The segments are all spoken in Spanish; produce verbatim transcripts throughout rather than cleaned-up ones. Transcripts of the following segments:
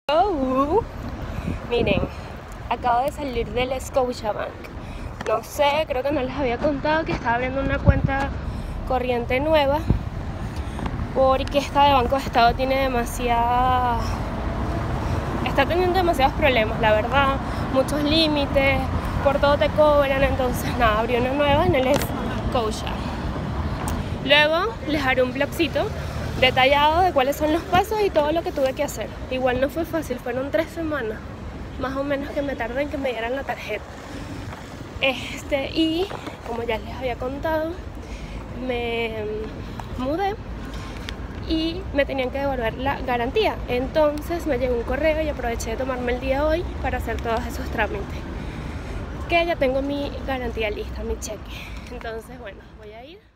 Oh, miren, acabo de salir del Scotiabank. No sé, creo que no les había contado que estaba abriendo una cuenta corriente nueva porque esta de Banco de Estado tiene demasiada... está teniendo demasiados problemas, la verdad, muchos límites, por todo te cobran, entonces nada, abrí una nueva en el Scotia. Luego les haré un blogcito detallado de cuáles son los pasos y todo lo que tuve que hacer. Igual no fue fácil, fueron tres semanas más o menos que me tardé en que me dieran la tarjeta. Este, y como ya les había contado, me mudé y me tenían que devolver la garantía. Entonces me llegó un correo y aproveché de tomarme el día hoy para hacer todos esos trámites. Que ya tengo mi garantía lista, mi cheque. Entonces, bueno, voy a ir.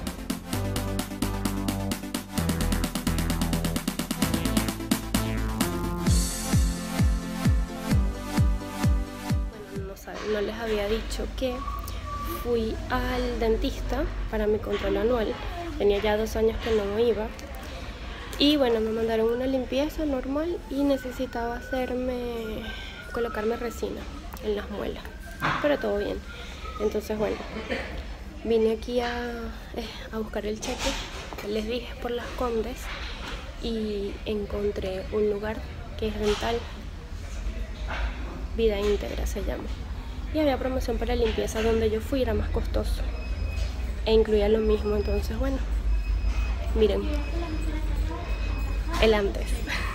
Bueno, no saben, no les había dicho que fui al dentista para mi control anual. Tenía ya dos años que no iba. Y bueno, me mandaron una limpieza normal y necesitaba hacerme, colocarme resina en las muelas, pero todo bien. Entonces bueno, vine aquí a, eh, a buscar el cheque, les dije, por Las Condes, y encontré un lugar que es Dental Vida Íntegra se llama, y había promoción para limpieza. Donde yo fui era más costoso e incluía lo mismo. Entonces bueno, miren el antes.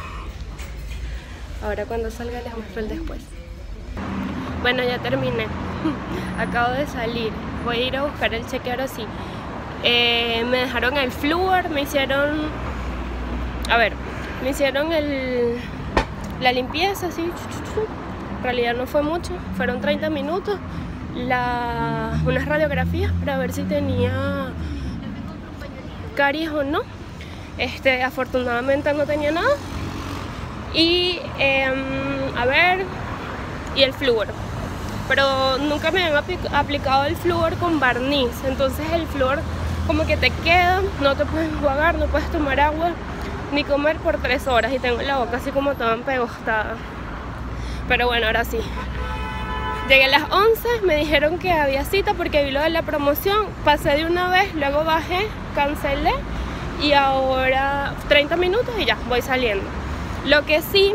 Ahora cuando salga les muestro el después. Bueno, ya terminé. Acabo de salir. Voy a ir a buscar el cheque ahora sí. Eh, me dejaron el flúor, me hicieron... A ver, me hicieron el... la limpieza, así. En realidad no fue mucho, fueron treinta minutos. La... unas radiografías para ver si tenía caries o no. Este, afortunadamente no tenía nada. Y eh, a ver, y el flúor, pero nunca me habían aplicado el flúor con barniz. Entonces el flúor como que te queda, no te puedes enjuagar, no puedes tomar agua ni comer por tres horas, y tengo la boca así como toda empegostada. Pero bueno, ahora sí, llegué a las once, me dijeron que había cita porque vi lo de la promoción, pasé de una vez, luego bajé, cancelé y ahora treinta minutos y ya, voy saliendo. Lo que sí,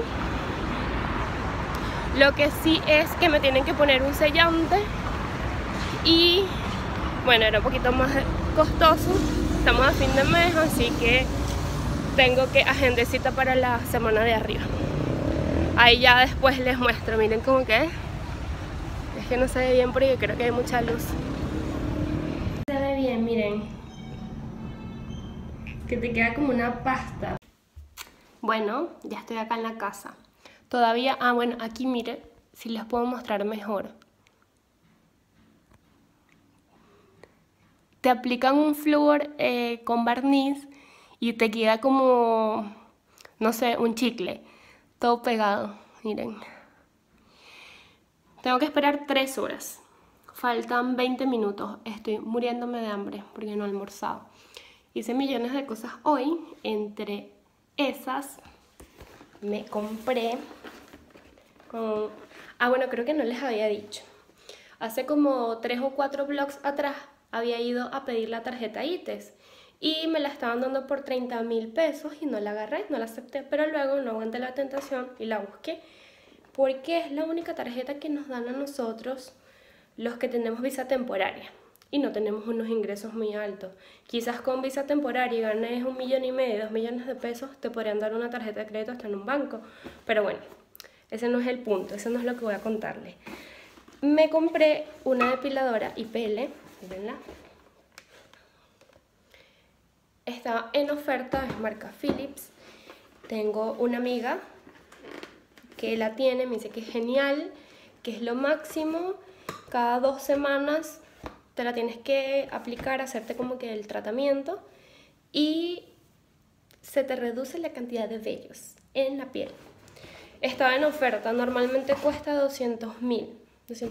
lo que sí es que me tienen que poner un sellante y bueno, era un poquito más costoso. Estamos a fin de mes, así que tengo que agendar cita para la semana de arriba. Ahí ya después les muestro, miren cómo que es. Es que no se ve bien porque creo que hay mucha luz. Se ve bien, miren. Que te queda como una pasta. Bueno, ya estoy acá en la casa. Todavía, ah bueno, aquí miren, si les puedo mostrar mejor. Te aplican un flúor eh, con barniz y te queda como, no sé, un chicle, todo pegado, miren. Tengo que esperar tres horas. Faltan veinte minutos. Estoy muriéndome de hambre porque no he almorzado. Hice millones de cosas hoy. Entre esas me compré con... Ah, bueno, creo que no les había dicho. Hace como tres o cuatro vlogs atrás había ido a pedir la tarjeta I T E S y me la estaban dando por treinta mil pesos y no la agarré, no la acepté, pero luego no aguanté la tentación y la busqué porque es la única tarjeta que nos dan a nosotros los que tenemos visa temporaria y no tenemos unos ingresos muy altos. Quizás con visa temporaria ganes un millón y medio, dos millones de pesos, te podrían dar una tarjeta de crédito hasta en un banco. Pero bueno, ese no es el punto, eso no es lo que voy a contarles. Me compré una depiladora I P L, mírenla. Estaba en oferta, es marca Philips. Tengo una amiga que la tiene, me dice que es genial, que es lo máximo. Cada dos semanas te la tienes que aplicar, hacerte como que el tratamiento y se te reduce la cantidad de vellos en la piel. Estaba en oferta, normalmente cuesta doscientos mil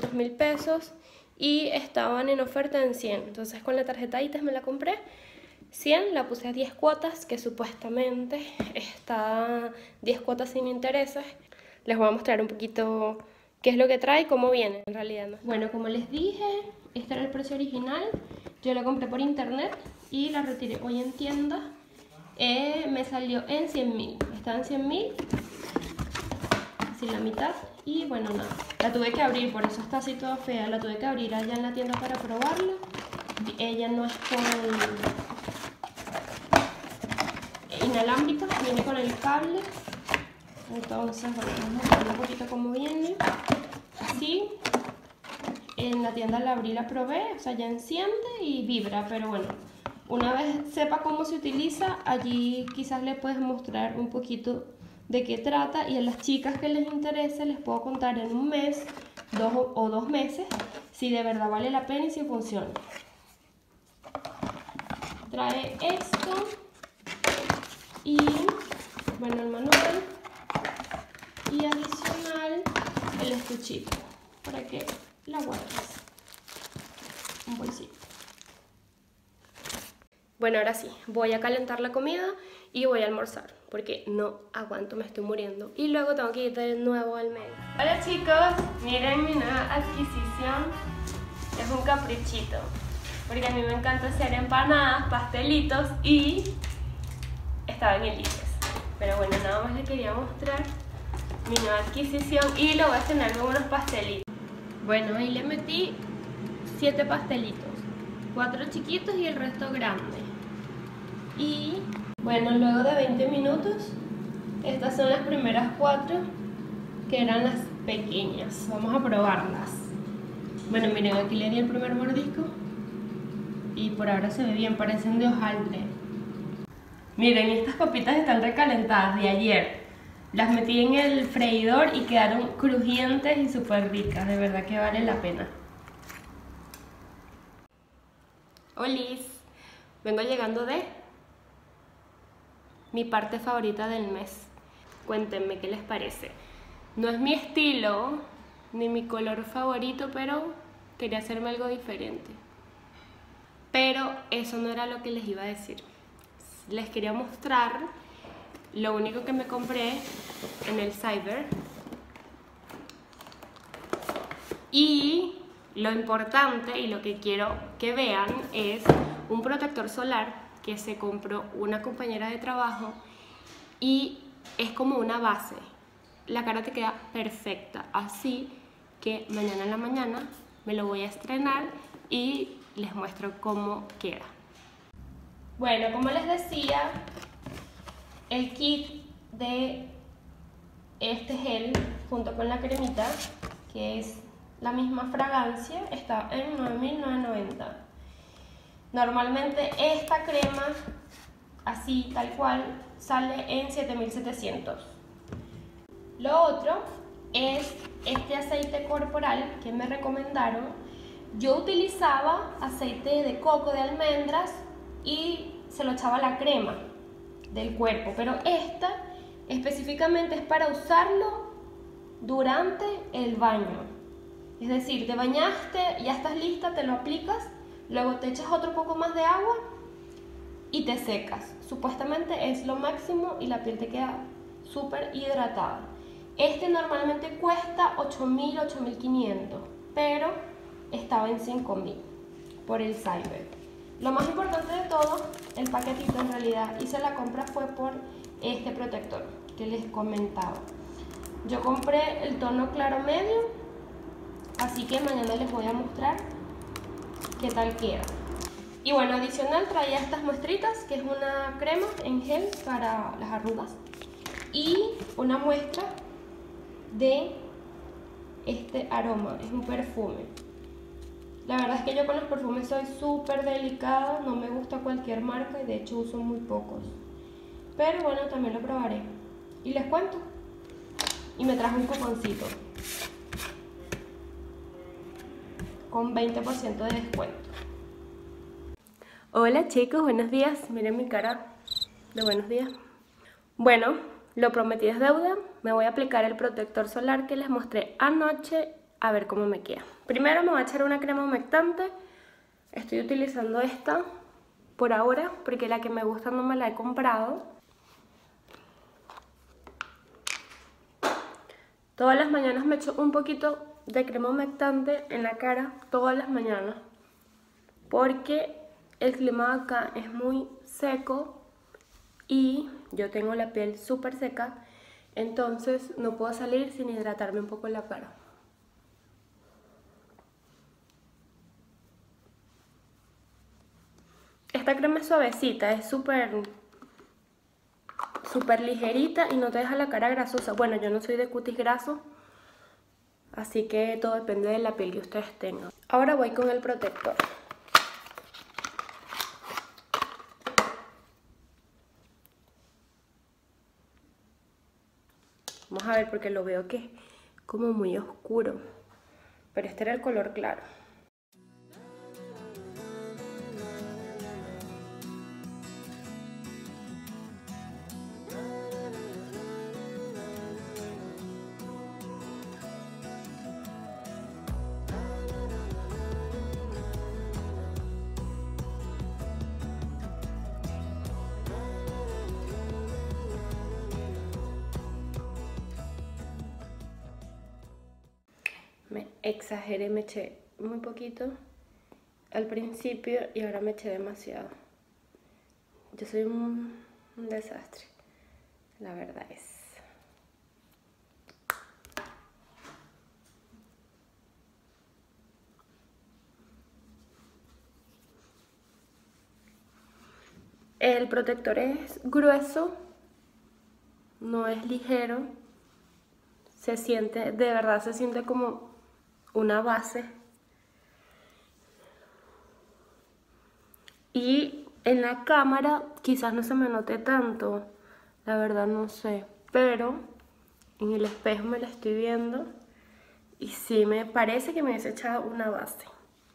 pesos y estaban en oferta en cien. Entonces con la tarjeta I T E S me la compré cien, la puse a diez cuotas, que supuestamente está diez cuotas sin intereses. Les voy a mostrar un poquito qué es lo que trae y cómo viene, en realidad no. Bueno, como les dije, este era el precio original. Yo lo compré por internet y la retiré hoy en tienda. Eh, me salió en cien mil, estaba en cien mil, así la mitad. Y bueno, nada, la tuve que abrir, por eso está así toda fea. La tuve que abrir allá en la tienda para probarla. Ella no es con inalámbrica, viene con el cable. Entonces, bueno, vamos a ver un poquito cómo viene. Así, en la tienda la abrí, la probé, o sea, ya enciende y vibra, pero bueno, una vez sepa cómo se utiliza, allí quizás les puedes mostrar un poquito de qué trata, y a las chicas que les interese les puedo contar en un mes, dos o dos meses, si de verdad vale la pena y si funciona. Trae esto y, bueno, el manual, y adicional el estuchito para que la guardes, un bolsito. Bueno, ahora sí, voy a calentar la comida y voy a almorzar porque no aguanto, me estoy muriendo. Y luego tengo que ir de nuevo al médico. Hola chicos, miren mi nueva adquisición. Es un caprichito, porque a mí me encanta hacer empanadas, pastelitos y estaban en Lices. Pero bueno, nada más les quería mostrar mi nueva adquisición y lo voy a cenar con unos pastelitos. Bueno, ahí le metí siete pastelitos, cuatro chiquitos y el resto grande. Y bueno, luego de veinte minutos, estas son las primeras cuatro, que eran las pequeñas. Vamos a probarlas. Bueno, miren, aquí le di el primer mordisco y por ahora se ve bien, parecen de hojaldre. Miren, estas papitas están recalentadas de ayer. Las metí en el freidor y quedaron crujientes y súper ricas, de verdad que vale la pena. Olis, vengo llegando de mi parte favorita del mes. Cuéntenme qué les parece. No es mi estilo ni mi color favorito, pero quería hacerme algo diferente. Pero eso no era lo que les iba a decir. Les quería mostrar lo único que me compré en el Cyber. Y lo importante y lo que quiero que vean es un protector solar que se compró una compañera de trabajo y es como una base. La cara te queda perfecta, así que mañana en la mañana me lo voy a estrenar y les muestro cómo queda. Bueno, como les decía, el kit de este gel junto con la cremita, que es la misma fragancia, está en nueve mil novecientos noventa. Normalmente esta crema, así tal cual, sale en siete mil setecientos. Lo otro es este aceite corporal que me recomendaron. Yo utilizaba aceite de coco de almendras y se lo echaba a la crema del cuerpo, pero esta específicamente es para usarlo durante el baño. Es decir, te bañaste, ya estás lista, te lo aplicas, luego te echas otro poco más de agua y te secas. Supuestamente es lo máximo y la piel te queda súper hidratada. Este normalmente cuesta ocho mil, ocho mil quinientos, pero estaba en cinco mil por el Cyber. Lo más importante de todo, el paquetito en realidad, hice la compra fue por este protector que les comentaba. Yo compré el tono claro medio, así que mañana les voy a mostrar qué tal queda. Y bueno, adicional traía estas muestritas, que es una crema en gel para las arrugas y una muestra de este aroma, es un perfume. La verdad es que yo con los perfumes soy súper delicada, no me gusta cualquier marca y de hecho uso muy pocos. Pero bueno, también lo probaré y les cuento. Y me trajo un cuponcito con veinte por ciento de descuento. Hola chicos, buenos días. Miren mi cara de buenos días. Bueno, lo prometido es deuda. Me voy a aplicar el protector solar que les mostré anoche, a ver cómo me queda. Primero me voy a echar una crema humectante. Estoy utilizando esta por ahora, porque la que me gusta no me la he comprado. Todas las mañanas me echo un poquito de crema humectante en la cara, todas las mañanas, porque el clima de acá es muy seco y yo tengo la piel súper seca, entonces no puedo salir sin hidratarme un poco la cara. Esta crema es suavecita, es súper súper ligerita y no te deja la cara grasosa. Bueno, yo no soy de cutis graso, así que todo depende de la piel que ustedes tengan. Ahora voy con el protector. Vamos a ver porque lo veo que es como muy oscuro, pero este era el color claro. Me exageré, me eché muy poquito al principio y ahora me eché demasiado. Yo soy un, un desastre, la verdad es. El protector es grueso, no es ligero, se siente, de verdad se siente como una base. Y en la cámara quizás no se me note tanto, la verdad no sé, pero en el espejo me la estoy viendo y sí me parece que me he echado una base.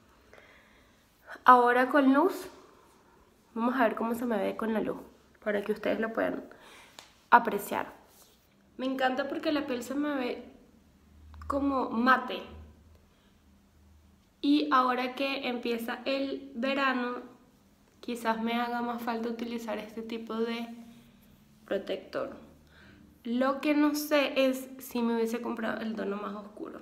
Ahora con luz, vamos a ver cómo se me ve con la luz, para que ustedes lo puedan apreciar. Me encanta porque la piel se me ve como mate. Y ahora que empieza el verano, quizás me haga más falta utilizar este tipo de protector. Lo que no sé es si me hubiese comprado el tono más oscuro.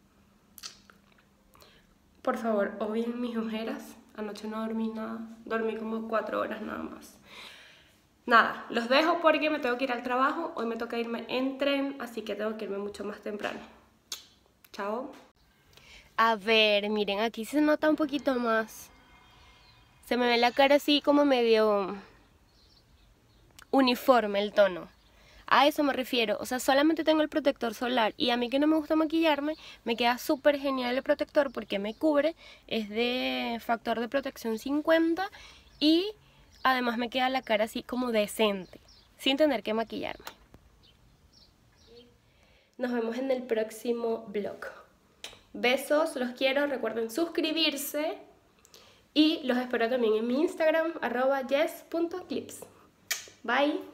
Por favor, obvien mis ojeras. Anoche no dormí nada, dormí como cuatro horas nada más. Nada, los dejo porque me tengo que ir al trabajo. Hoy me toca irme en tren, así que tengo que irme mucho más temprano. Chao. A ver, miren, aquí se nota un poquito más. Se me ve la cara así como medio uniforme el tono. A eso me refiero, o sea, solamente tengo el protector solar y a mí que no me gusta maquillarme, me queda súper genial el protector porque me cubre, es de factor de protección cincuenta y además me queda la cara así como decente, sin tener que maquillarme. Nos vemos en el próximo vlog. Besos, los quiero, recuerden suscribirse y los espero también en mi Instagram, arroba yes punto clips. Bye.